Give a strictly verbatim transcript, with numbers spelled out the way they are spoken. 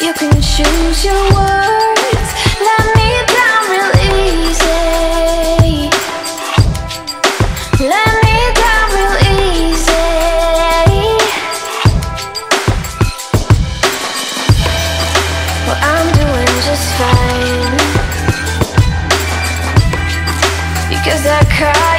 You can choose your words, let me down real easy. Let me down real easy. Well, I'm doing just fine, because I cried